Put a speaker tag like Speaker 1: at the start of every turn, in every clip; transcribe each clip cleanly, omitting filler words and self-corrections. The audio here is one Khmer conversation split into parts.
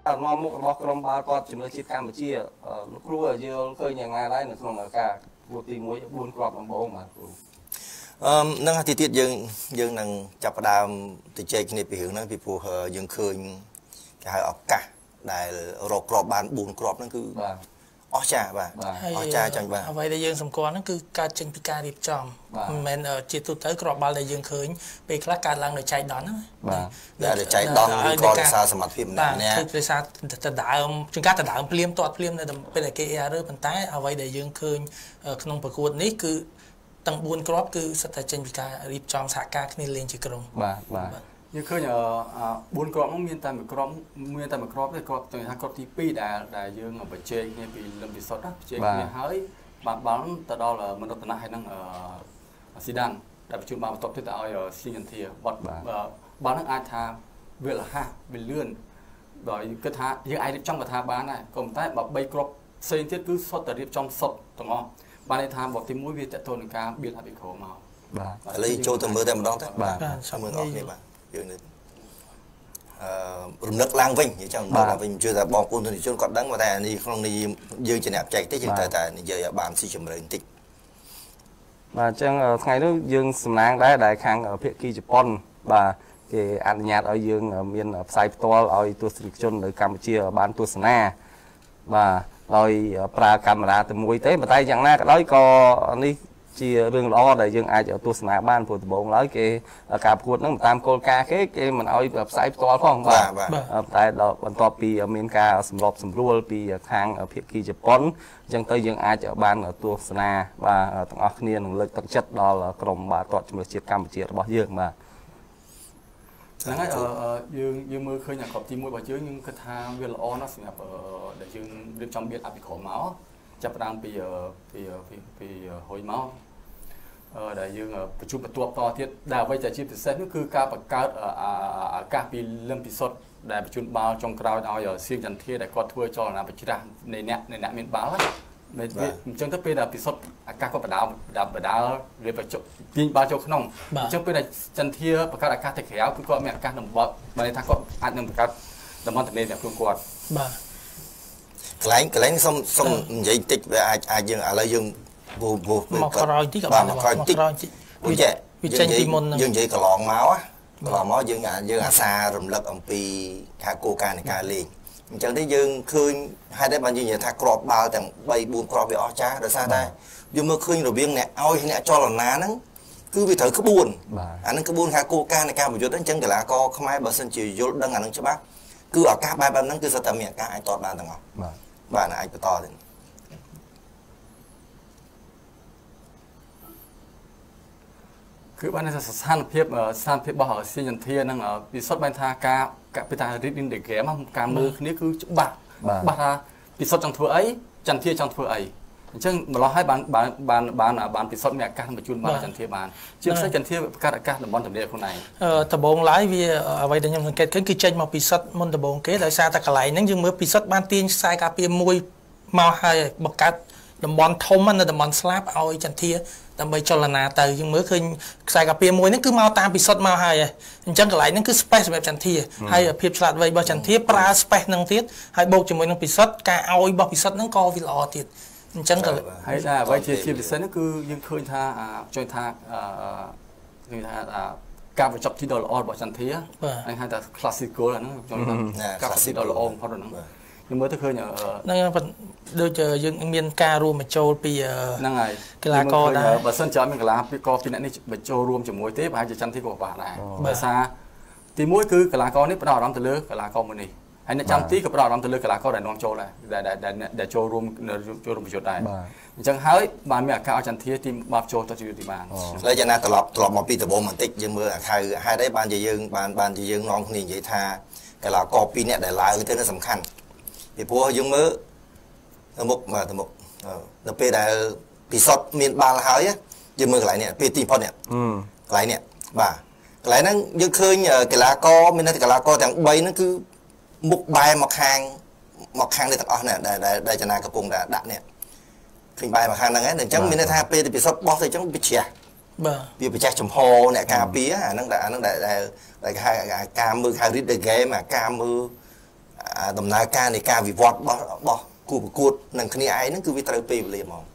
Speaker 1: mong một bọc rồng ba con chỉ mới chiết Campuchia cua ở dưới khơi nhà nga đấy là không ở cả vô tìm muối buôn crop làm bông mà
Speaker 2: năng thì tiết dương năng chập đàm từ chơi cái này bị hướng nó bị phù hợp dương khơi cái hai ọc cả đại rọ crop bán buôn crop nó cứ ó cha bà ó cha chẳng bà
Speaker 3: vậy đại dương sầm quan nó cứ ca tranh pi ca điệp tròn men ở chỉ tụt tới crop ba đại dương khơi bị các ca lang để chạy đón
Speaker 2: để chạy đón con xa sầm mặt phim này nè
Speaker 3: คือซาแต่ด่าจึงการแต่ด่าเปลี่ยนตัวเปลี่ยนเนี่ยเป็นอะไรกี่เรื่องปัญหาเอาไว้ได้ยังคืนขนมประกวดนี้คือตั้งบุญกรอบคือสถานเจนวิการรีบจอมสากาขึ้นเรียนจีกรง
Speaker 1: ยังเคยบุญกรอบมันมีแต่กรอบมีแต่กรอบแต่กรอบตัวทางกรอบที่ปีได้ยังเอาไปเจงเนี่ยปีลำปีสดนะเจงเนี่ยเฮ้ยบางแต่ดอลมันต้องให้นั่งสีดังแต่ปัจจุบันตกที่แต่เอาสิ่งยันเทียบางนั่งอาชาเวลาห้าเป็นเลื่อนโดยกระทะยังไอ้trongกระทะบ้านnày còn tại bảo bay crop xây thiết cứ sốt từ điệp trong sốt tổng ngonบ้านในทางบอกที่มุ้ยวิแต่ตัวหนึ่งการบินหาบิโคมา
Speaker 2: lấy chỗ từ mưaแต่มันต้องthế mưa ngọtนี่bà dương này nước lang vinh như trong đó là vinh chưa là bom côn thì chôn cọt đắng mà tại này không đi dương chỉ nạp chạy tới chừng tại giờ bàn si chừng lên tích
Speaker 1: và trong ngày đó dương sầm nang đá đại khang ở phía kia Japan và cái anh nhạt ở dương ở miền ở Sài Gòn ởตัวสิริชนở Campuchia ở banตัวสนาvà rồi pra camera từ mũi tới mà tay chẳng na cái đó có đi chia riêng lo để dương ai ởตัวสนาบ้านผู้ตะบงlấy cái cà phượt nó tam cô ca cái mình ở ở Sài Gòn không và tại đó ban to pi ở miền caสำรบสำรวจpi khang ở phía kia Japan chẳng tới dương ai ở ban ởตัวสนาvàទាំងអស់គ្នានឹងលើកទឹកចិត្តដល់ក្រុមបាល់ទាត់ជំនឿជាតិកម្ពុជារបស់យើងបាទហ្នឹងហើយយើងមើលឃើញអាក្របទី1របស់យើងគិតថាវាល្អណាស់សម្រាប់ដែលយើងរៀបចំបៀតអភិក្រមមកចាប់ផ្ដើមពីហុយមកដែលយើងប្រជុំបន្ទាប់តទៀតដែលអ្វីដែលជាពិសេសនោះគឺការបង្កើតឱកាសពីលំពិសុទ្ធដែលប្រជុំបាល់ចុងក្រោយឲ្យសៀងចន្ទធាដែលគាត់ធ្វើចលនាប្រច្រាស់នៃអ្នកមានបាល់មិនអញ្ចឹងទៅពេលដែលពិសុទ្ធអាកាសគាត់បដាលរៀបបញ្ចុះពីបាល់ចូលក្នុងអញ្ចឹងពេលដែលចន្ទធាបង្កើតអាកាសទៅក្រៅគឺគាត់មានអាកាសដំបត់បើថាគាត់អាចនឹងបង្កើតតំបន់ទន្លេអ្នកខ្លួនគាត់
Speaker 3: បាទ
Speaker 2: កន្លែងសុំនិយាយតិចវាអាចយើងឥឡូវយើង
Speaker 3: មកក្រោយតិចក៏បានមកក្រោយតិចវាចេញពីមុន
Speaker 2: យើងនិយាយកន្លងមកយើងអាសារំលឹកអំពីការគោលការណ៍នៃការលេងអញ្ចឹងទេយើងឃើញហេតុតែបានយើងនិយាយថាក្របបាល់ទាំង3 4គ្រាប់វាអស់ចាស់ដោយសារតែយើងមើលឃើញរបៀងអ្នកឲ្យអ្នកចលនាហ្នឹងគឺវាត្រូវក្បួនអាហ្នឹងក្បួនថាគោលការណ៍នៃការប្រយុទ្ធអញ្ចឹងកីឡាករខ្មែរបើសិនជាយល់ដឹងអាហ្នឹងច្បាស់គឺឱកាសបែបហ្នឹងគឺសិតតែមានឱកាសអាចតបបានទាំងអស់បាទអាចបន្តទៀត
Speaker 1: គឺបានថាស្ថានភាពរបស់សៀងចន្ទធាហ្នឹងពិសុទ្ធបានថាការពីថា reading the game ការមើលគ្នាគឺច្បាស់ថាពិសុទ្ធចង់ធ្វើអីចន្ទធាចង់ធ្វើអីអញ្ចឹងម្លោះហើយបានពិសុទ្ធមានឱកាសបញ្ជូនបានចន្ទធាបានជាពិសេសចន្ទធាបង្កើតឱកាសតំបន់ទន្លេខ្លួនឯង
Speaker 3: ដំបងឡើយវាអ្វីដែលខ្ញុំសង្កេតឃើញគឺចេញមកពិសុទ្ធមុនដំបងគេដោយសារតែកន្លែងហ្នឹងយើងមើលពិសុទ្ធបានទាញខ្សែការពារមួយមកហើយបង្កើតតំបន់ធំនៅតំបន់ស្លាប់ឲ្យចន្ទធាដើម្បីចលនាទៅយើងមើលឃើញខ្សែការពារមួយហ្នឹងគឺមកតាមពិសុទ្ធមកហើយអញ្ចឹងកន្លែងហ្នឹងគឺ space សម្រាប់ចន្ទធាហើយភាពឆ្លាតវៃរបស់ចន្ទធាប្រើ space ហ្នឹងទៀតហើយបូកជាមួយនឹងពិសុទ្ធការឲ្យរបស់ពិសុទ្ធហ្នឹងក៏វាល្អទៀតអញ្ចឹងក៏
Speaker 1: ហើយតែអ្វីជាពិសេសហ្នឹងគឺយើងឃើញថាជួយថាការបញ្ចប់ទីដ៏ល្អរបស់ចន្ទធាហើយហៅថា classical ហ្នឹងចូលការទីដ៏ល្អបំផុតហ្នឹងខ្ញុំមើលទៅឃើញ
Speaker 3: ហ្នឹងដូចយើងមានការរួមបញ្ចូលពី
Speaker 1: ហ្នឹងហើយកីឡាករដែរបើសិនជាមានកីឡាករពីអ្នកនេះបញ្ចូលរួមជាមួយទេប្រហែលជាចន្ទធាក៏ពិបាកដែរបើសារទី1គឺកីឡាករនេះផ្ដោតអារម្មណ៍ទៅលើកីឡាករមួយនេះហើយអ្នកចាំទីក៏ផ្ដោតអារម្មណ៍ទៅលើកីឡាករដែលនាំចូលដែរដែលចូលរួមប្រយុទ្ធដែរអញ្ចឹងហើយបានមានឱកាសឲ្យចន្ទធាទីបាប់ចូលទៅយុទ្ធបាន
Speaker 2: ហើយយ៉ាងណាត្រឡប់មកពីដំបូងបន្តិចយើងមើលហេតុអីបានជាយើងនាំគ្នានិយាយថាកីឡាករ2នាក់ដែលឡើងទៅនេះសំខាន់ពីព្រោះយើងមើលទៅមុខនៅពេលដែលពិសុទ្ធមានបាល់ហើយយើងមើលកន្លែងនេះពេលទីផុតនេះកន្លែងនេះបាទកន្លែងហ្នឹងយើងឃើញកីឡាករមានតែកីឡាករទាំង3ហ្នឹងគឺមុខបែរមកខាងនេះទាំងអស់នេះដែលចនាកំពុងដាក់នេះឃើញបែរមកខាងហ្នឹងហើយអញ្ចឹងមានន័យថាពេលពិសុទ្ធបោះទៅអញ្ចឹងវាជ្រះវាប្រចាំចំហអ្នកការពារអាហ្នឹងដែលគេហៅការមើលហៅ read the game ការមើលដំណើរការនៃការវិវត្តរបស់គូប្រកួតនឹងគ្នាឯងហ្នឹងគឺវាត្រូវពេលវេលាហ្មង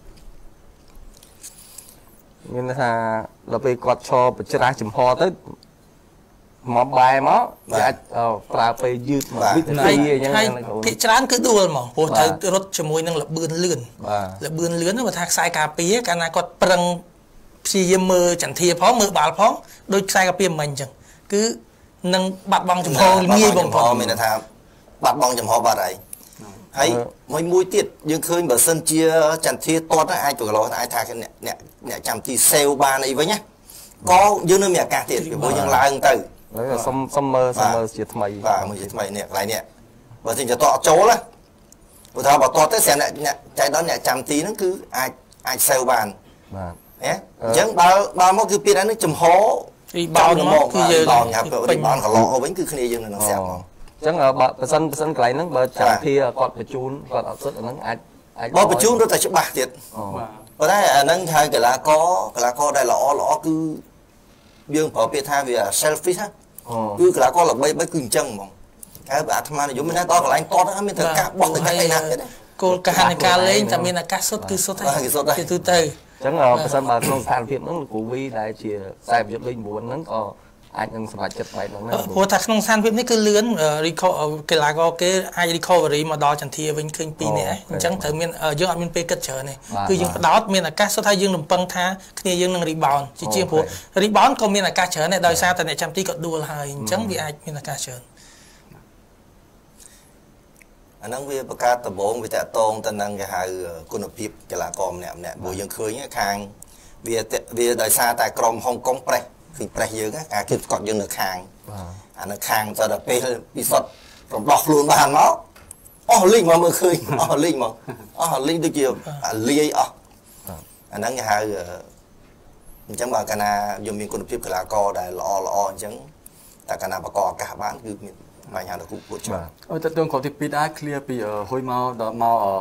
Speaker 1: មានថាដល់ពេលគាត់ឈរប្រច្រាស់ចំហទៅមកបែរមកវាអាចប្រើពេលយឺតមកវិធាអញ្ចឹង
Speaker 3: ភាគច្រើនគឺដួលហ្មងព្រោះត្រូវរត់ជាមួយនឹងលបឿនលឿនលបឿនលឿនបើថាខ្សែការពារកាលណាគាត់ប្រឹងព្យាយាមមើលចន្ទាផងមើលបាល់ផងដូចខ្សែការពារមិញអញ្ចឹងគឺនឹងបាត់បង់ចំហងាយបំផុត
Speaker 2: មានថាបាត់បង់ចំហបាត់ហើយហើយមួយទៀតយើងឃើញបើសិនជាចន្ទាតតអាចទៅកន្លោះអាចថាអ្នកចាំទីសេវបានអីវិញណាក៏យើងនៅមានឱកាសទៀតពីព្រោះយើងឡើងទៅ
Speaker 1: សុំមើលជាថ្មី
Speaker 2: បាទមើលជាថ្មីនេះកន្លែងនេះបើសិនជាតអត់ចូលណាព្រោះថាបើតទៅស្រាប់អ្នកចៃដន្យអ្នកចាំទីហ្នឹងគឺអាចសេវបាន
Speaker 1: បាទ
Speaker 2: អញ្ចឹងបើមកគឺពីហ្នឹងចំហ
Speaker 3: រីបោនមកគឺយើង
Speaker 2: រីបោនកន្លោះវិញគឺគ្នាយើងនឹងស្រាប់
Speaker 1: អញ្ចឹងបើសិនកន្លែងហ្នឹងបើចាំធាគាត់បញ្ជូនគាត់អត់សិតអាហ្នឹងអាច
Speaker 2: បើបញ្ជូនរត់តែច្បាស់ទៀតប៉ុន្តែអាហ្នឹងហើយកីឡាករដែលល្អគឺយើងប្រើពាក្យថាវា selfish ណាគឺកីឡាករល្បីគឺអញ្ចឹងហ្មងហើយបើអាត្មានិយមមានតែដល់កន្លែងតតមានតែការបោះទៅកាត់ឯណាទៀត
Speaker 3: គោលការណ៍នៃការលេងតែមានឱកាសសុទ្ធគឺសុទ្ធហើយគឺទូទៅ
Speaker 1: អញ្ចឹងបើសិនបើក្នុងស្ថានភាពហ្នឹងគ្រូវីដែលជាខ្សែប្រយុទ្ធលេខ9ហ្នឹងក៏អាចនឹងសម្រេចចិត្តបែបហ្នឹងដែរ
Speaker 3: ព្រោះថាក្នុងស្ថានភាពនេះគឺលឿនកីឡាករគេអាច recovery មកដល់ចន្ទាវិញឃើញ2នាក់អញ្ចឹងត្រូវមានយើងអត់មានពេលគិតច្រើនទេគឺយើងបដោតមានឱកាសសុទ្ធថាយើងរំពឹងថាគ្នាយើងនឹង rebound ជាជាងព្រោះ rebound ក៏មានឱកាសច្រើនដែរដោយសារតែអ្នកចាំទីក៏ដួលហើយអញ្ចឹងវាអាចមានឱកាសច្រើន
Speaker 2: អាហ្នឹងវាបង្កើតដំបូងវាតកតងទៅនឹងគេហៅគុណភាពកីឡាករម្នាក់ព្រោះយើងឃើញខាងវាដោយសារតែក្រុមហុងកុងប្រេសគឺប្រេសយើងការគិតស្កត់យើងនៅខាងអានៅខាងទៅដល់ពេលពិសុទ្ធរំដោះខ្លួនបានមកអស់លីងមកមើលឃើញអស់លីងមកអស់លីងដូចជាលាយអស់អាហ្នឹងគេហៅអញ្ចឹងបើកាលណាយើងមានគុណភាពកីឡាករដែលល្អអញ្ចឹងតែកាលណាបកឱកាសបានគឺមានបញ្ហាដល់គូប្រកួតច្រើន
Speaker 4: តើតើគាត់ទី2ដែរ clear ពីហួយមកដល់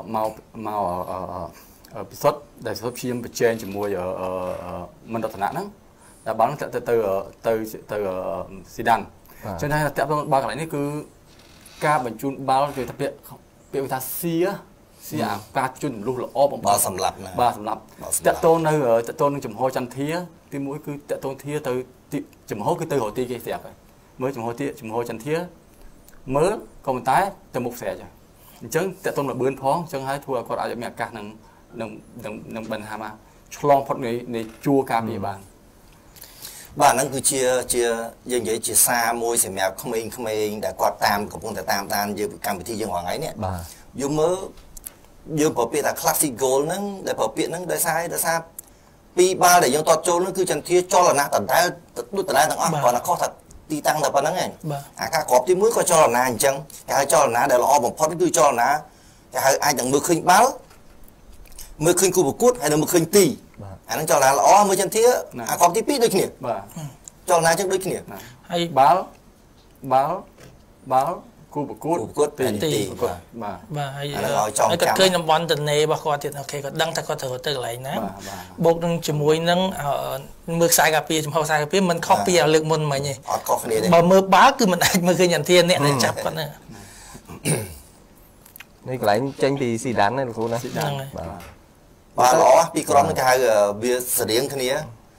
Speaker 4: មកពិសុទ្ធដែលពិសុទ្ធព្យាយាមប្រជែងជាមួយមិនរតនៈហ្នឹងតែបាល់ទៅស៊ីដានចឹងតែតាក់ទងបាល់កន្លែងនេះគឺការបញ្ជូនបាល់គេថាពាក្យថាសៀអាការជន់លុះល្អបំផុត
Speaker 2: បាល់សម្លាប់ណា
Speaker 4: បាទសម្លាប់តាក់ទងនឹងចំហចន្ទាទី1គឺតាក់ទងធាទៅចំហគឺទៅរកទីគេស្រាប់ហើយមើលចំហចន្ទាមើលក៏ប៉ុន្តែទៅមុខស្រែចអញ្ចឹងតាក់ទងលបឿនផងអញ្ចឹងហើយធ្វើឲ្យគាត់អាចមានឱកាសនឹងបញ្ហាមកឆ្លងផុតនៃជួរការពារបាន
Speaker 2: បាទហ្នឹងគឺជាយើងនិយាយជាសារមួយសម្រាប់ក្មេងៗដែលគាត់កំពុងតែតាមដានយើងកម្មវិធីយើងរាល់ថ្ងៃនេះយើងមើលយើងប្រពាក្យថា classic goal ហ្នឹងដែលប្រពាក្យហ្នឹងដោយសារពីរបាល់ដែលយើងតតចូលហ្នឹងគឺចន្ទាចលនាដដែលដូចដដែលទាំងអស់គាត់ថាខុសថាទីតាំងតែប៉ុណ្្នឹងឯងអាការគ្រាប់ទី1ក៏ចលនាអញ្ចឹងគេហៅចលនាដែលល្អបំផុតគឺចលនាគេហៅអាចនឹងមើលឃើញបាល់មើលឃើញគូប្រកួតហើយនឹងមើលឃើញទីអាហ្នឹងចលនាល្អមើលចន្ទាអាគ្រាប់ទី2ដូចគ្នា
Speaker 4: បាទ
Speaker 2: ចលនាចឹងដូចគ្នា
Speaker 4: ហើយបាល់គូប្រកួត
Speaker 2: ទី
Speaker 3: បាទហើយគាត់ឃើញតំបន់តនេរបស់គាត់ទៀតអូខេគាត់ដឹងថាគាត់ត្រូវទៅកន្លែងណាបូកនឹងជាមួយនឹងមើលខ្សែការពារចំហខ្សែការពារមិនខុសពីលើកមុនមិញទេ
Speaker 2: អត់ខុសគ្នាទេ
Speaker 3: បើមើលបាល់គឺមិនអាចមើលឃើញចន្ទាអ្នកដែលចាប់គាត់ហ្នឹង
Speaker 1: នេះកន្លែងចេញពីស៊ីដានណាលោកគ្រូណា
Speaker 3: ហ្នឹងហើយ
Speaker 2: បាទល្អពីក្រុមហ្នឹងគេហៅវាស្រៀងគ្នា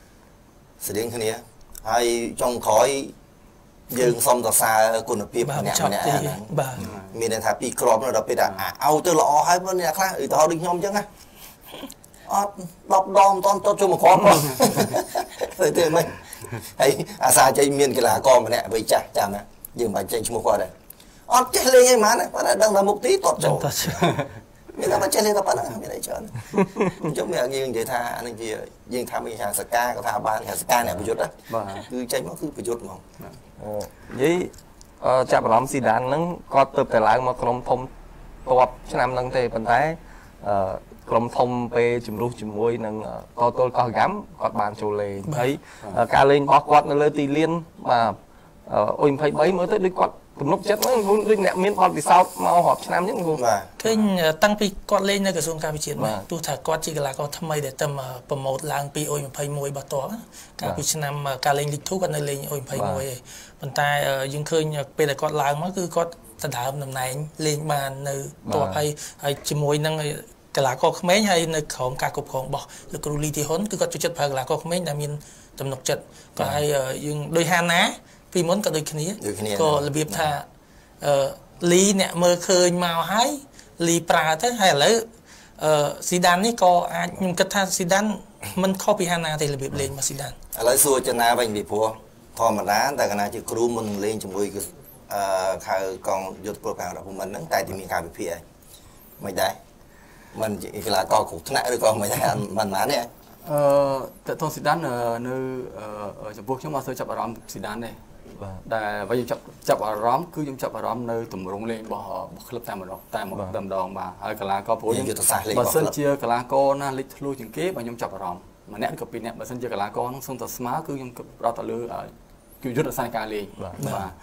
Speaker 2: ហើយចុងក្រោយយើងសុំសរសើរគុណភាពម្នាក់ហ្នឹង
Speaker 3: បាទ
Speaker 2: មានន័យថាពីរក្រុមដល់ពេលថាឲ្យទៅល្អហើយបើអ្នកខ្លះឧទាហរណ៍ដូចខ្ញុំអញ្ចឹងណាអត់10ដងមិនតន់ចូលមកក្រុមផងទៅមិនហើយអាសាចេញមានកីឡាករម្នាក់វ័យចាស់ចាំណាយើងមិនបាច់ចេញឈ្មោះគាត់ទេអត់ចេះលេងអីហ្មងប៉ុន្តែដឹងថាមុខទីតតចូលមានតែចេះលេងតែប៉ុណ្្នឹងមានអីច្រើនជុំយើងនិយាយថាអានេះជាយើងថាមានថាសកាក៏ថាបានថាសកាអ្នកប្រយុទ្ធគឺចេញមកគឺប្រយុទ្ធហ្មង
Speaker 1: និយាយចាប់អារម្មណ៍ស៊ីដានហ្នឹងគាត់ទៅតែឡើងមកក្រុមធំតបឆ្នាំហ្នឹងទេប៉ុន្តែក្រុមធំពេលជំរុះជាមួយនឹងកតលកោះកម្មគាត់បានចូលលេងហើយការលេងរបស់គាត់នៅលើទីលានបាទអ៊ុយ23មើលទៅដូចគាត់ទំនុកចិត្តហ្នឹងដូចអ្នកមានបទពិសោធន៍មករាប់ឆ្នាំអញ្ចឹងគ្រូ
Speaker 3: ឃើញតាំងពីគាត់លេងនៅក្រសួងការវិជាតិមកទោះថាគាត់ជាកីឡាករថ្មីដែលទៅប្រម៉ូតឡើងពីអ៊ុយ21របស់តកាលពីឆ្នាំការលេងលីក2គាត់នៅលេងអ៊ុយ21ឯងប៉ុន្តែយើងឃើញពេលដែលគាត់ឡើងមកគឺគាត់ដដើមតំណែងលេងបាននៅតបហើយជាមួយនឹងកីឡាករក្មេងហើយនៅក្រោមការគ្រប់គ្រងរបស់លោកគ្រូលីទីហ៊ុនគឺគាត់ចូលចិត្តប្រើកីឡាករក្មេងដែលមានទំនុកចិត្តក៏ហើយយើងដោយហាណាពីមុនក៏ដូចគ្នាក៏របៀបថាលីអ្នកមើលឃើញមកហើយលីប្រើទៅហើយឥឡូវស៊ីដាននេះក៏អាចខ្ញុំគិតថាស៊ីដានមិនខុសពីហាណាទេរបៀបលេងរបស់ស៊ីដាន
Speaker 2: ឥឡូវសួរចិនណាវិញពីព្រោះធម្មតាតែកណាជាគ្រូមុននឹងលេងជាមួយគឺខៅកងយុទ្ធពលការរបស់មិនហ្នឹងតែទីមានការវិភាគហើយមិនដែរមិនកីឡាករគ្រប់ថ្នាក់ឬក៏មិនដែរមិនណានេះ
Speaker 4: តើតស៊ីដាននៅចំពោះខ្ញុំអត់សូវចាប់អារម្មណ៍ស៊ីដានទេដែលបើយើងចាប់អារម្មណ៍គឺយើងចាប់អារម្មណ៍នៅទម្រង់លេងរបស់ក្លឹបតែម្ដងបាទហើយកីឡាករព្រោះយើងបើសិនជាកីឡាករណាលេចធ្លុះជាងគេបើខ្ញុំចាប់អារម្មណ៍ម្នាក់ក៏ពីរនាក់បើសិនជាកីឡាករហ្នឹងសុំតែស្មើគឺខ្ញុំប្រត់ទៅលើគឺយុទ្ធសាស្ត្រការលេងបាទ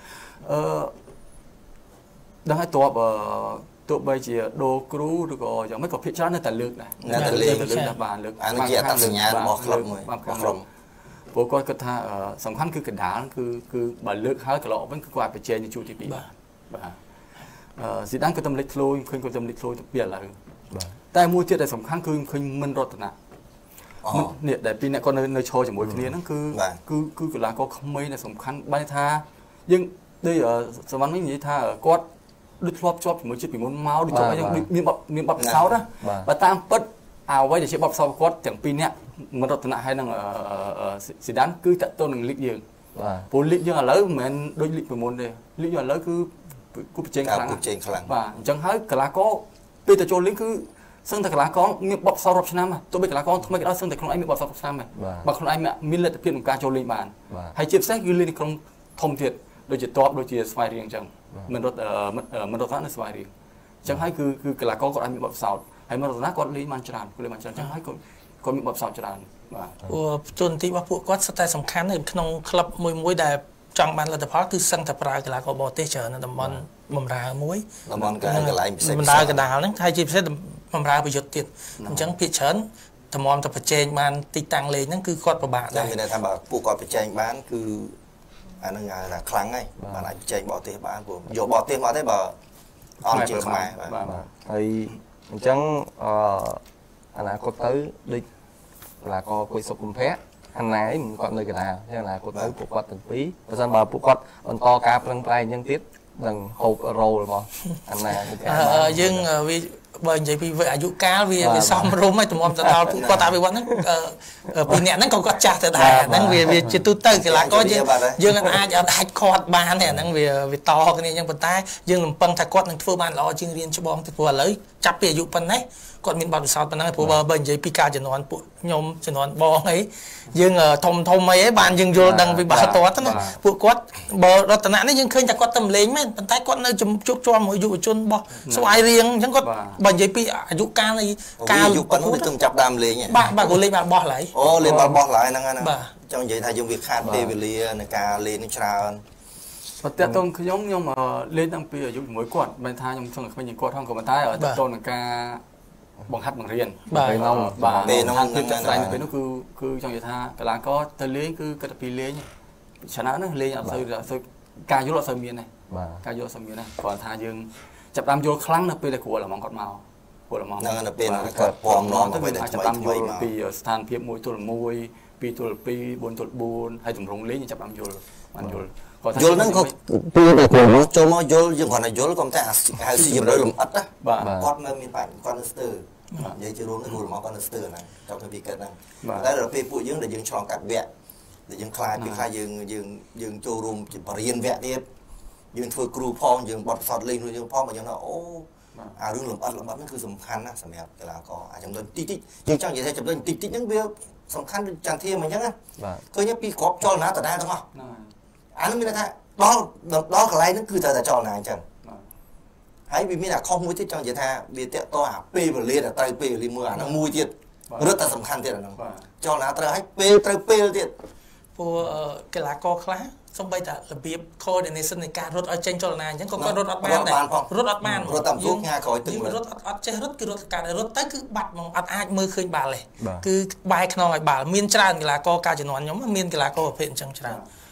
Speaker 4: ដឹងឲ្យតបទោះបីជាដូរគ្រូឬក៏យ៉ាងម៉េចក៏ភាគច្រើននៅតែលើកដែរ
Speaker 2: នៅតែលើក
Speaker 4: បាទលើក
Speaker 2: អានេះជាអត្តសញ្ញាណរបស់ក្លឹបមួយក្រុម
Speaker 4: ព្រោះគាត់គិតថាសំខាន់គឺកណ្ដាលគឺបើលើកហើយកន្លងវិញគឺគាត់អាចបញ្ចេញទៅជួរទី2បាទស៊ីដានក៏ទំលេចធ្លុយឃើញគាត់ទំលេចធ្លុយទៅពីឥឡូវតែមួយទៀតដែលសំខាន់គឺឃើញមិនរតនៈនេះដែលពីរអ្នកគាត់នៅឈរជាមួយគ្នាហ្នឹងគឺកីឡាករក្មេងដែលសំខាន់បែរថាយើងដូចសម័យនេះនិយាយថាគាត់ដូចធ្លាប់ជាប់ជាមួយជាតិពីមុនមកដូចជាយើងមានបទពិសោធន៍ណាបើតាមពិតអ្វីដែលជាបទពិសោធន៍គាត់ទាំងពីរនាក់មិនរតនៈហើយនឹងស៊ីដានគឺតកតូននឹងលីកយើងព្រោះលីកយើងឥឡូវមិនមែនដូចលីកពីមុនទេលីកយើងឥឡូវគឺគូប្រជែងខ្លាំងបាទអញ្ចឹងហើយកីឡាករពេលទៅចូលលីកគឺសឹងតែកីឡាករមានបទពិសោធន៍រាប់ឆ្នាំទោះបីកីឡាករថ្មីក៏ដោយសឹងតែខ្លួនឯងមានបទពិសោធន៍រាប់ឆ្នាំដែរបើខ្លួនឯងមានលទ្ធភាពក្នុងការចូលលេងបានហើយជាពិសេសគឺលេងនៅក្នុងធំទៀតដូចជាតបដូចជាស្វាយរៀងអញ្ចឹងមិនរត់ថានៅស្វាយរៀងអញ្ចឹងហើយគឺកីឡាករគាត់អាចមានបទពិសោធន៍ហើយមករតនាគាត់លេងបានច្រើនគាត់លេងបានច្រើនអញ្ចឹងហើយគាត់មានបទពិសោធន៍ច្រើនបាទ
Speaker 3: ព្រោះទូនទីរបស់ពួកគាត់សុទ្ធតែសំខាន់នៅក្នុងក្លឹបមួយដែលចង់បានលទ្ធផលគឺសឹងតែប្រើកីឡាករបរទេសច្រើននៅតំបន់បម្រើមួយ
Speaker 2: តំបន់កន្លែងពិសេស
Speaker 3: បម្រើកណ្ដាលហ្នឹងហើយជាពិសេសបម្រើប្រយុទ្ធទៀតអញ្ចឹងភាគច្រើនតម្រាំតែប្រជែងបានទីតាំងលេងហ្នឹងគឺគាត់ពិបាក
Speaker 2: ដែរមានន័យថាបើពួកគាត់ប្រជែងបានគឺអាហ្នឹងថាខ្លាំងហើយបានអាចប្រជែងបរទេសបានព្រោះយកបរទេសមកទេបើអត់ជាខ្មែរ
Speaker 1: បាទហើយអញ្ចឹងអនាគតទៅដូចកីឡាករគួយសុខគុំភៈហាណាអីមិនគាត់នៅកណ្ដាលអញ្ចឹងអនាគតទៅពួកគាត់ទាំងពីរបើសិនបើពួកគាត់បន្តការប្រឹងប្រែងអញ្ចឹងទៀតនឹងហូបរ៉ូរបស់ហាណា
Speaker 3: យើងវាបើនិយាយពីអាយុកាលវាសមរម្យហើយទំមទៅដល់ពួកគាត់អភិវឌ្ឍហ្នឹងពីរអ្នកហ្នឹងក៏គាត់ចាស់ទៅដែរហ្នឹងវាជាទូទៅកីឡាករយើងអាចខាត់បានទេអាហ្នឹងវាតគ្នាអញ្ចឹងប៉ុន្តែយើងរំពឹងថាគាត់នឹងធ្វើបានល្អជាងរៀនច្បងទៅព្រោះឥឡូវចាប់ពីអាយុប៉ុណ្ណេះគាត់មានបទពិសោធន៍ប៉ុណ្ណឹងព្រោះបើនិយាយពីការជំនាន់ពួកខ្ញុំជំនាន់បងអីយើងធំអីបានយើងយល់ដឹងពីបាល់ទាត់ណាពួកគាត់បើរតនៈនេះយើងឃើញតែគាត់ទៅលេងមែនប៉ុន្តែគាត់នៅជោគជាប់មួយយុវជនរបស់ស្វាយរៀងអញ្ចឹងគាត់បើនិយាយពីអាយុកាលនៃ
Speaker 2: ការអាយុប៉ុណ្ណឹងទៅចាប់ដើមលេង
Speaker 3: បាទគាត់លេងបាល់បោះឡើយ
Speaker 2: អូលេងបាល់បោះឡើយហ្នឹងចង់និយាយថាយើងវាខាតពេលវេលានៃការលេងច្រើន
Speaker 4: បើតើតូនខ្ញុំលេងតាំងពីអាយុជាមួយគាត់មិនថាខ្ញុំចង់ឲ្យក្មេងជាងគាត់ហ្នឹងក៏ប៉ុន្តែតើតូននឹងការបង្ហាត់បង្រៀន
Speaker 3: ពេល
Speaker 4: នោះពេលនោះគឺចាក់ស្ដែងពេលនោះគឺចង់និយាយថាកីឡាករទៅលេងគឺគាត់ទៅពីលេងឆ្នាំហ្នឹងលេងអត់សូវការយល់អត់សូវមានទេការយល់អត់សូវមានទេគ្រាន់ថាយើងចាប់តាមយល់ខ្លាំងនៅពេលដែលគ្រូល្មងគាត់មកគ្រូល្មង
Speaker 2: ហ្នឹងនៅពេលគាត់ពំនាំទៅពេលដែល
Speaker 4: ចាប់តាមយល់ពីស្ថានភាព1ទល់1 2ទល់2 4ទល់4ហើយតម្រងលេងចាប់តាមយល់បានយល់
Speaker 2: យល់ហ្នឹងក៏ពីតែគ្រូចូលមកយល់យើងគ្រាន់តែយល់ក៏តែហៅស៊ីជំរឿលំអិតណាគាត់នៅមានបញ្ហាគាត់នៅស្ទើរនិយាយជារួមទៅគ្រូរបស់គាត់នៅស្ទើរហ្នឹងចាប់ពីកើតហ្នឹងតែដល់ពេលពួកយើងដែលយើងឆ្លងកាត់វគ្គដែលយើងខ្លាចពីខ្លះយើងចូលរួមបរិញ្ញាវគ្គទៀតយើងធ្វើគ្រូផងយើងបត់ផ្សោតលេងខ្លួនយើងផងមកយើងថាអូអារឿងលំអិតហ្នឹងគឺសំខាន់ណាស់សម្រាប់កីឡាករអាចចំណុចតិចយើងចង់និយាយថាចំណុចតិចហ្នឹងវាសំខាន់ដូចចន្ទធាមអញ្ចឹងណាឃើញពីក្របចលនាដដែលទាំងអស់អានោះមានថាដល់កន្លែងហ្នឹងគឺត្រូវតែចលនាអញ្ចឹងហើយវាមានអាខុសមួយទៀតចង់និយាយថាវាតកតអាពេលវេលាដែលត្រូវពេលវេលាមួយអាហ្នឹងមួយទៀតរត់តែសំខាន់ទៀតអាហ្នឹងចលនាត្រូវឲ្យពេលត្រូវពេលទៀត
Speaker 3: ព្រោះកីឡាករខ្លះសំបីតែរបៀប coordination នៃការរត់ឲ្យចេញចលនាអញ្ចឹងក៏គាត់រត់អត់បានដែររត់អត់បាន
Speaker 2: រត់តាមទូកញ៉ាក្រោយទឹករ
Speaker 3: ត់អត់ចេះរត់គឺរត់កាត់រត់ទៅគឺបាត់ហ្មងអត់អាចមើលឃើញបាល់ទេគឺបែរខ្នងឲ្យបាល់មានច្រើនកីឡាករការជំនាន់ខ្ញុំមានកីឡាករប្រភេទអញ្ចឹងច្រើន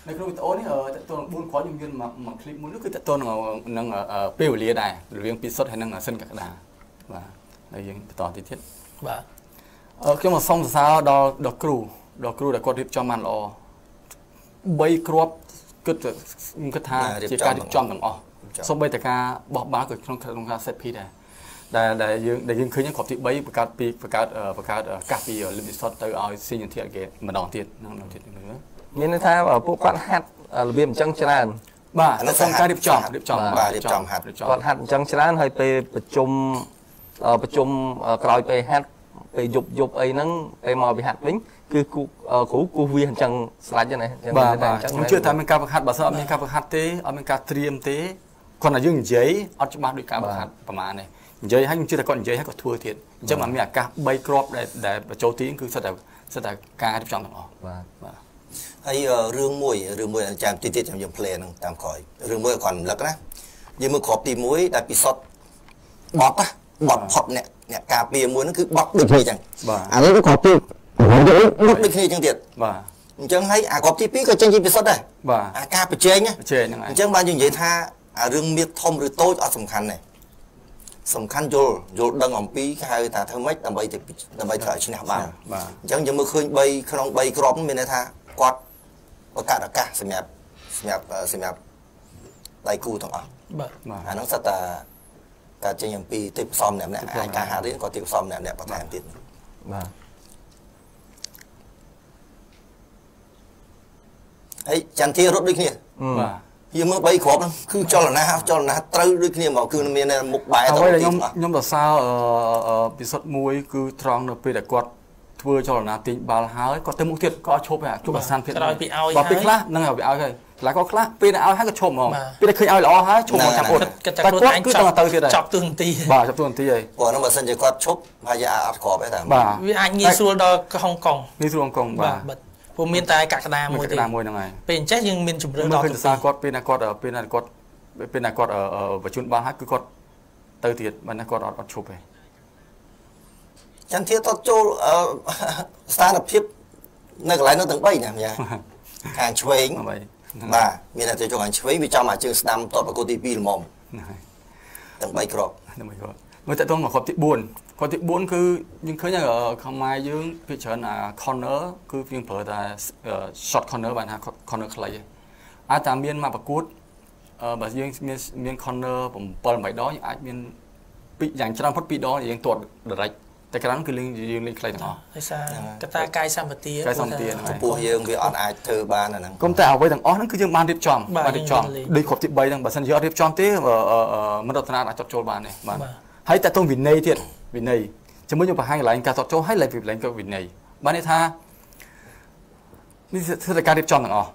Speaker 4: ในคลิปวิดีโอนี่ตัวบุญขอยังยืนมาคลิปมุ้งนึกคือตัวนั่งเปรี้ยวเลียได้หรือยังปีสดให้นั่งเส้นกระดาษว่าในยังต่อติดเทียนkhi mà xong sao đo cừu để có điệp cho màn lò bay crop cứ tha chỉ ca điệp chọn thằng xong bay tại ca bỏ bá của trong ca set pi để dương khơi những cọp thị bayประกาศกาปีลิมิตสดtớiเอาสิ่งที่เกี่ยมาดองเทียนนั่งดองเทียนnữa
Speaker 1: មានន័យថាពួកគាត់ហាត់របៀបអញ្ចឹងច្រើន
Speaker 4: បាទxong ca điệp chọn
Speaker 2: បាទរៀបចំហាត់
Speaker 1: គាត់ហាត់អញ្ចឹងច្រើនហើយពេលប្រជុំក្រោយពេលហាត់ពេលយប់អីហ្នឹងពេលមកពីហាត់វិញគឺគ្រូគូវាអញ្ចឹងស្លាច់ហ្នឹងអញ្ចឹង
Speaker 4: ខ្ញុំជឿថាមានការបង្ហាត់បើសិនអត់មានការបង្ហាត់ទេអត់មានការត្រៀមទេគាត់តែយើងនិយាយអត់ច្បាស់ដោយការបង្ហាត់ប្រហែលនេះនិយាយហើយខ្ញុំជឿថាគាត់និយាយហើយគាត់ធ្វើទៀតអញ្ចឹងមានឱកាស3គ្រាប់ដែលបញ្ចូលទីគឺសិតតែការរៀបចំទាំងអស់បាទ
Speaker 2: ហើយរឿងមួយអាចារ្យទីទៀតខ្ញុំយើង play ហ្នឹងតាមក្រោយរឿងមួយគាត់រំលឹកណាយើងមើលគ្រាប់ទី1ដែលពិសោធន៍បត់ផុតអ្នកការពារមួយហ្នឹងគឺបត់ដូចគ្នាអញ្ចឹងឥឡូវគ្រាប់ទីបត់ដូចគ្នាអញ្ចឹងទៀត
Speaker 4: បាទ
Speaker 2: អញ្ចឹងហើយអាគ្រាប់ទី2ក៏ចេញជាពិសោធន៍ដែរ
Speaker 4: បាទ
Speaker 2: អាការប្រជែង
Speaker 4: ហ្នឹង
Speaker 2: អញ្ចឹងបានយើងនិយាយថាអារឿងមៀតធំឬតូចអត់សំខាន់ទេសំខាន់យល់ដឹងអំពីគេហៅថាធ្វើម៉េចដើម្បីធ្វើឲ្យឈ្នះបានអញ្ចឹងយើងមើលឃើញ3ក្នុង3គ្រាប់មានន័យថាគាត់បង្កើតឱកាសសម្រាប់ដៃគូទាំងអស់
Speaker 3: បាទ
Speaker 2: អានោះសិតតែការចេញអំពីទីផ្សំម្នាក់អាចការហាត់រៀនក៏ទីផ្សំម្នាក់បន្ថែមទៀត
Speaker 1: បាទ
Speaker 2: ហើយចន្ទធារត់ដូចគ្នា
Speaker 4: បាទ
Speaker 2: យើងមើល3គ្រាប់ហ្នឹងគឺចលនាត្រូវដូចគ្នាមកគឺមានមុខបែរទៅ
Speaker 4: ខ្ញុំសរសើរពិសុទ្ធមួយគឺត្រង់នៅពេលដែលគាត់ធ្វើចលនាទាញបាល់ហើយគាត់ទៅមុខទៀតក៏ឈប់ហើយជួបអាសានភាព
Speaker 3: ក្រោយពីឲ្យ
Speaker 4: បើពេលខ្លះហ្នឹងឲ្យឲ្យហើយខ្លះក៏ខ្លះពេលដែលឲ្យហើយក៏ឈប់ហ្មងពេលដែលឃើញឲ្យល្អហើយឈប់មកចាំអត់
Speaker 3: តែគាត់
Speaker 4: គឺต้องទៅទៀតហើយ
Speaker 3: ចប់ទូនទី
Speaker 4: បាទចប់ទូនទីហើយ
Speaker 2: ព្រោះហ្នឹងបើសិនជាគាត់ឈប់ហើយអត់គ្រាប់ទេតា
Speaker 3: វាអាចងាយស្រួលដល់ហុងកុង
Speaker 4: ងាយស្រួលហុងកុងបាទ
Speaker 3: ព្រោះមានតែកក្កដាមួយ
Speaker 4: ទេហ្នឹងហើយ
Speaker 3: ពេលអញ្ចឹងយើងមានជំរឿន
Speaker 4: ដល់ឃើញសារគាត់ពេលណាគាត់បញ្ជូនបាល់ហើយគឺគាត់ទៅទៀតបើណាគាត់អត់ឈប់ទេ
Speaker 2: ចន្ទធាតតចូលស្ថានភាពនៅកន្លែងនោះទាំង3ណាញ៉ាខាងឆ្វេងបាទមានតែចូលខាងឆ្វេងវាចំអាជើងស្ដាំតបប្រកួតទី2ល្មមទាំង3គ្រាប់
Speaker 4: មើលតើតងមកគ្រាប់ទី4គ្រាប់ទី4គឺយើងឃើញខ្មែរយើងភាគច្រើនcorner គឺយើងប្រើតែ short corner បានថា corner ខ្លីឯងអាចតែមានមកប្រកួតបើយើងមាន corner 7 8ដងអាចមានយ៉ាងច្រើនផុត2ដងយើងទាត់ direct តែក្រៅគឺយើងលេងខ្លីទាំងអស់
Speaker 3: ដោយសារកតាកាយសម្បទា
Speaker 2: ចំពោះយើងវាអត់អាចធ្វើបានអាហ្នឹង
Speaker 4: គុំតែអ្វីទាំងអស់ហ្នឹងគឺយើងបានរៀបចំដូចគ្រាប់ទី3ហ្នឹងបើសិនជាអត់រៀបចំទេមិនរត់ណាអាចចត់ចូលបានទេបាទហើយតែតុងវិន័យទៀតវិន័យជាមួយខ្ញុំបង្ហាញកន្លែងការចត់ចូលហើយឡើងពីកន្លែងក៏វិន័យបានន័យថានេះធ្វើតែការរៀបចំទាំងអស់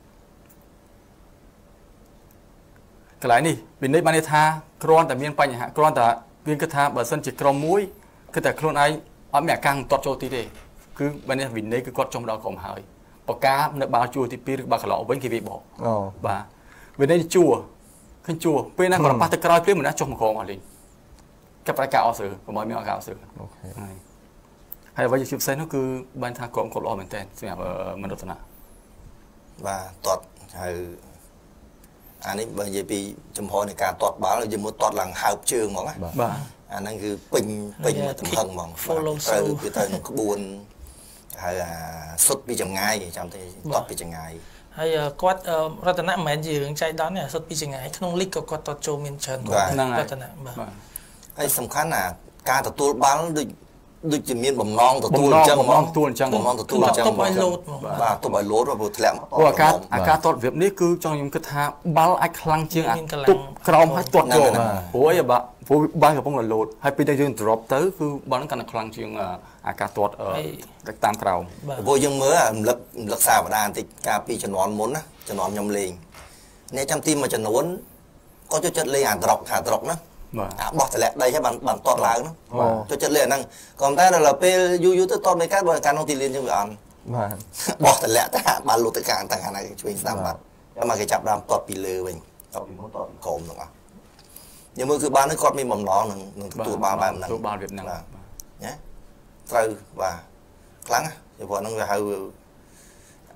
Speaker 4: កន្លែងនេះវិន័យបានន័យថាគ្រាន់តែមានបញ្ហាគ្រាន់តែវាគិតថាបើសិនជាក្រុមមួយគឺតែខ្លួនឯងអត់មានអាកាំងទាត់ចូលទីទេគឺបើនេះវិន័យគឺគាត់ចុះដល់ក្រុមហើយបកានៅបាល់ជួរទី2ឬបាល់កន្លោវិញគេវាបកបាទវិន័យជួរឃើញជួរពេលណាគាត់ប៉ះទៅក្រោយព្រាមមិនណាចុះមកក្រុមអត់លេងកាប់ប្រកាអស់ស្រើកុំឲ្យមានឱកាសអស់ស្រើ
Speaker 1: អូខេ
Speaker 4: ហើយអ្វីជាពិសេសនោះគឺបានថាក្រុមគាត់ល្អមែនតើសម្រាប់មនោទនៈ
Speaker 2: បាទទាត់ហើយអានេះបើនិយាយពីចំហនៃការទាត់បាល់យើងមកទាត់ឡើងហើបជើងហ្មងណា
Speaker 4: បាទ
Speaker 2: អាហ្នឹងគឺពេញទំហឹងហ្មងត្រូវវាទៅនឹងក្បួនហើយសុទ្ធពីចម្ងាយចាំទេទាត់ពីចម្ងាយ
Speaker 3: ហើយគាត់រតនៈមិនមែនជារឿងចៃដន្យទេសុទ្ធពីចម្ងាយក្នុងលីកក៏គាត់ទាត់ចូលមានច្រើន
Speaker 2: រតនៈបាទហើយសំខាន់ណាការទទួលបាល់ដូចជាមានបំណងទទួលអញ្ចឹង
Speaker 4: បំណងទទួលអញ្ចឹង
Speaker 2: បាទទុបឲ្យលោតព្រោះធ្លាក់
Speaker 4: ព្រោះអាការទាត់របៀបនេះគឺចង់ខ្ញុំគិតថាបាល់អាចខ្លាំងជាងទុបក្រោមហើយទាត់ចូលព្រោះបាល់កំពុងលោតហើយពេលដែលយើង drop ទៅគឺបាល់កាន់តែខ្លាំងជាងអាការទាត់តាមក្រោម
Speaker 2: ព្រោះយើងមើលរំលឹកសាវតាបន្តិចកាលពីជំនាន់មុនណាជំនាន់ខ្ញុំលេងអ្នកចាំទីមួយចំនួនក៏ចូលចិត្តលេងអា drop ណាបោះតម្លាក់ដីហើយបានតតឡើងចូលចិត្តលេងអាហ្នឹងក៏តែដល់ពេលយូរទៅតតមិនកើតបើកាលនោះទីលានយើងវាអន់
Speaker 1: បាទ
Speaker 2: បោះតម្លាក់ទៅបានលុតទៅខាងណាឆ្វេងស្ដាំបាត់តែមកគេចាប់ដើមតតពីលើវិញតតពីមុនតតក្រោមទាំងអស់យើងមើលគឺបាននេះគាត់មានបំណងនឹងទទួលបាល់បែបហ្នឹង
Speaker 4: ទទួលបាល់របៀបហ្នឹង
Speaker 2: បាទណាត្រូវបាទខ្លាំងណាព្រោះហ្នឹងវាហៅ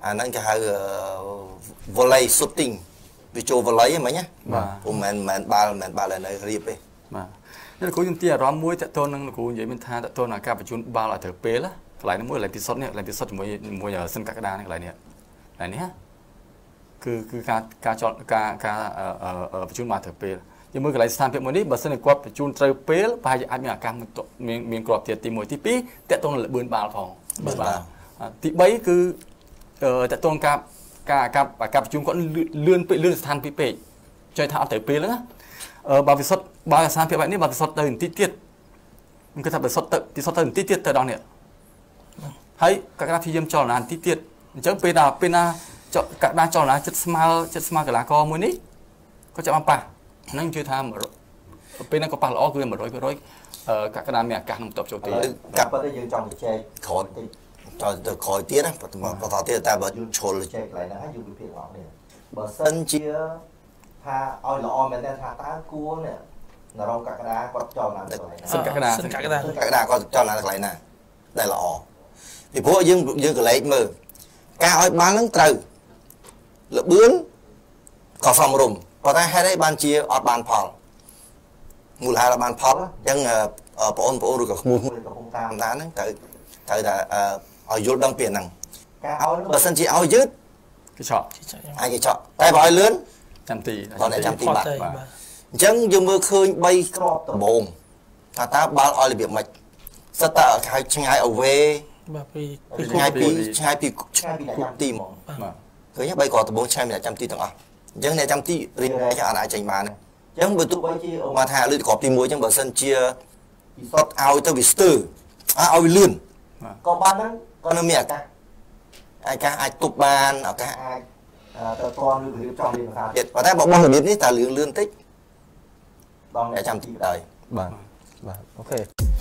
Speaker 2: năng cái hai volley shooting video volley mấy nhá cũng mình ba lần này riệp đi
Speaker 4: mà nên là cố chúng tia róm muối tại tôn năng cố vậy mình tha tại tôn là cả phải chun ba là thở pé lá lại nó muối lại episode này lại episode muối ở sân các đa này lại nè cứ ca chọn ca ở chun mà thở pé nhưng mà cái lại sang việc mới đi bớt sân này qua phải chun thở pé và giờ anh cam miền cọp tiệt tìm muối tí pí tại tôn là bươn ba phòng tí bấy cứ tại tôn ca chun có lươn sang pi pé chơi thảo thở pé nữa bà việc xuất bà sang phía bạnนี้bà việc xuất tới tí tiết mình cứ thật phải xuất tới tí tiết tới đó nè thấy các đá phi diêm cho là tí tiết chứ bên nào cho các đá cho là chất smart cái lá co mới ní có chạm pa năng chưa tham ở bên nào có pa lõ cứ mà rồi các đá mẹ càng tập cho tí
Speaker 2: cặp ở đây dương trong cái chơi khỏi khỏi tiết á mà vào tiết ta bật dương trồn lại chơi lại nó dùng cái việc lọ này bờ sân chia tha oi lọ mình đang tha tá cua nè là rau cà đá có cho làm được lại
Speaker 3: sân cà
Speaker 2: đá có cho làm được lại nè đây là ỏ thì bố dương cái lấy mờ ca oi bán lắng từ là bướn có phòng rùm có ta hai đấy ban chia ọt ban phò mùi hai là ban phò nhưng bọn rồi cả mùi không tam đá nó từ là ở vô đông biển năng ca oi nó sân chia oi dứt
Speaker 4: cái chọn
Speaker 2: ai cái chọn tay bòi lớn
Speaker 4: trăm tỷ
Speaker 2: còn lại trăm tỷ bạc chẳng dương mưa khơi bay tờ bồn ta ba oi là việc mạch rất ta hai ngay ở về hai pi tìm cứ nhá bay còn tờ bồn hai là trăm tỷ tầng chẳng này trăm tỷ riêng ra cho lại tranh bàn chẳng bữa tụ bay chi mà thà lưỡi cọp tìm muối chẳng bờ sân chia sót ao tao bị từ ao bị lươn có ban đó con nó mẹ ai tụt ban ở cái ai con lưỡi trong đi mà và ta bảo bao biết ní ta lưỡi lươn tích để trăm tỷ đời
Speaker 1: ok